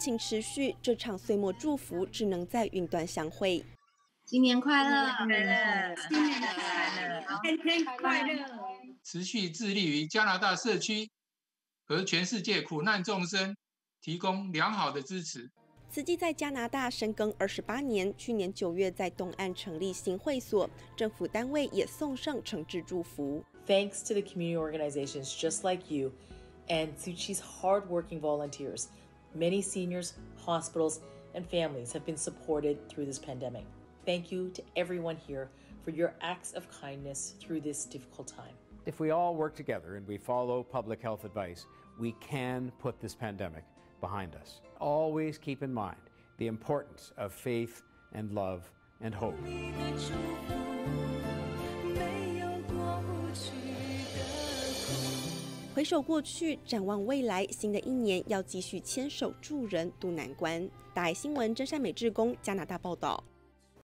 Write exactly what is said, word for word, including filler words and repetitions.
情持续，这场岁末祝福只能在云端相会。 新年快乐！ 快乐，新年快乐， 天天快乐！ 持续致力于加拿大社区和全世界苦难众生提供良好的支持。 慈济在加拿大深耕二十八年，去年九月在东岸成立新会所，政府单位也送上诚挚祝福。 Thanks to the community organizations just like you and Tzu Chi's hardworking volunteers, many seniors, hospitals, and families have been supported through this pandemic. Thank you to everyone here for your acts of kindness through this difficult time. If we all work together and we follow public health advice, we can put this pandemic behind us. Always keep in mind the importance of faith and love and hope. 回首过去，展望未来，新的一年要继续牵手助人渡难关。大爱新闻真善美志工加拿大报道。